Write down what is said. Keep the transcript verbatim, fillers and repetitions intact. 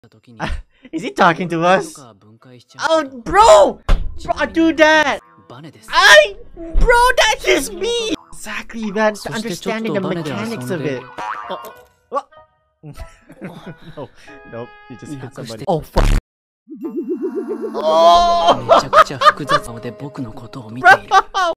Is he talking to us? Oh, bro! Bro, do that! I, bro, that is me! Exactly, man. The understanding the mechanics of it. Oh, no, nope. You just hit somebody. Oh, fuck. Oh! Bro!